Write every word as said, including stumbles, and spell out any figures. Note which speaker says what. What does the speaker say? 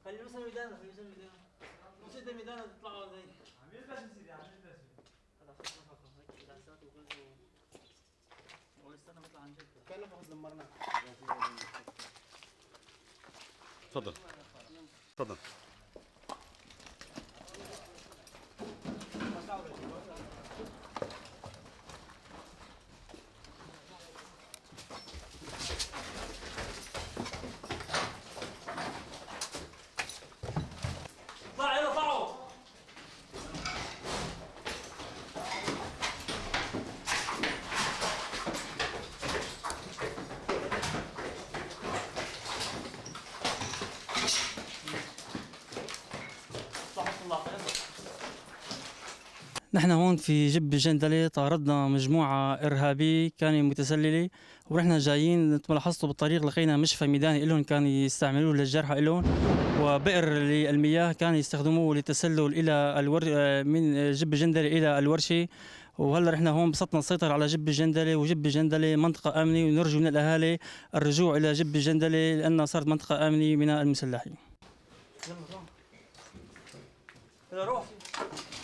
Speaker 1: خلي مثلا ميدان خلي مثلا ميدان نص ده ميدان تطلعوا زي
Speaker 2: عم يلبس يا سيدي عم يلبس
Speaker 1: هذا خلصنا فقط هيك الاسات وغزو ولسنا بطلع عن جد كان فقط دمرنا.
Speaker 3: تفضل تفضل.
Speaker 1: طلع يلا طلعوا. نحن هون في جب جندلة طاردنا مجموعة إرهابية كانوا متسللة، ونحن جايين مثل ما لاحظتوا بالطريق لقينا مشفى ميداني لهم كانوا يستعملوه للجرحى لهم، وبئر للمياه كانوا يستخدموه للتسلل إلى الور من جب جندلة إلى الورشة. وهلا نحن هون بسطنا السيطرة على جب جندلة، وجب جندلة منطقة آمنة، ونرجو من الأهالي الرجوع إلى جب جندلة لأنها صارت منطقة آمنة من المسلحين. يلا روح. يلا روح.